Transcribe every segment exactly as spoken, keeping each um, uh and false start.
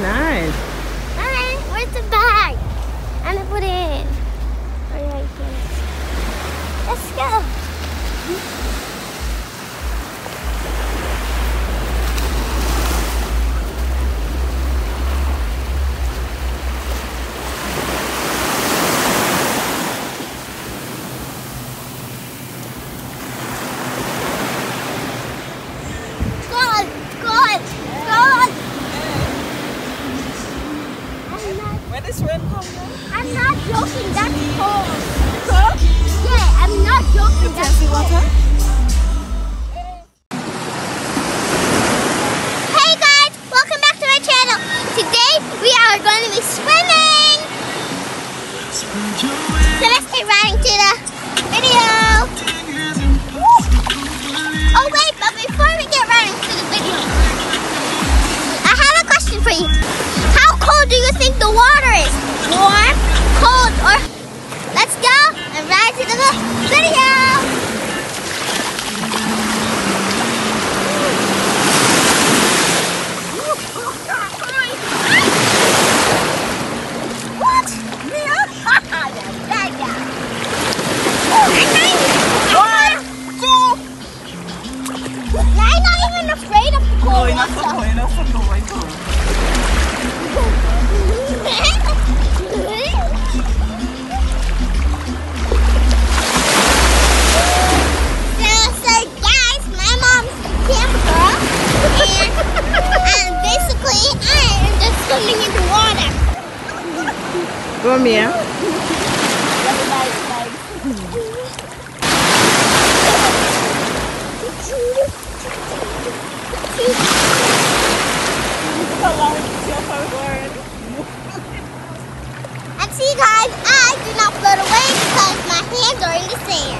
nice. Alright, where's the bag? I'm gonna put it in. Alright, here. Let's go. Where this rain come from? I'm not joking, that's cold. Cold? Yeah, I'm not joking, that's cold. Water? Hey guys, welcome back to my channel. Today we are going to be swimming. So let's get right into the video. Oh wait, but before we get right into the video, I have a question for you. How cold do you think the water is? Warm, cold, or... Let's go and right to the video! What? I'm not even afraid of the cold water. Swimming in the water. Come here. And see guys, I do not float away because my hands are in the sand.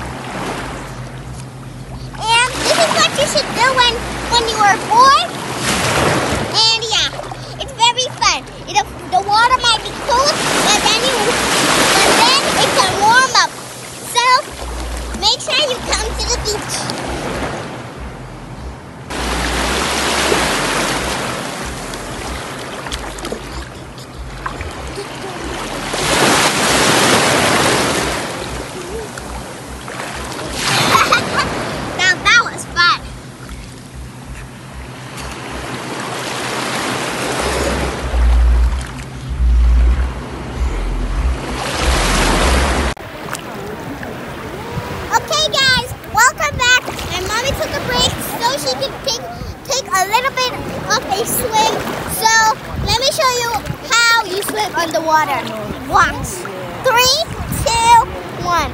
And this is what you should do when, when you are a boy. And yeah, it's very fun. It, the water might be cold, but then you, but then it can warm up. So make sure you come to the beach. Now that was fun. She can take take a little bit of a swim. So let me show you how you swim underwater. Watch. Three, two, one.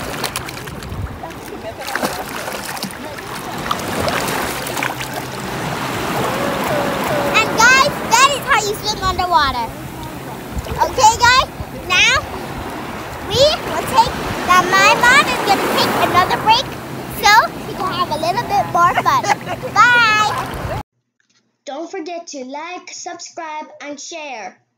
And guys, that is how you swim underwater. Okay, guys. Now we will take. Now my mom is gonna take another break. So we can have a little bit more fun. Bye! Don't forget to like, subscribe, and share.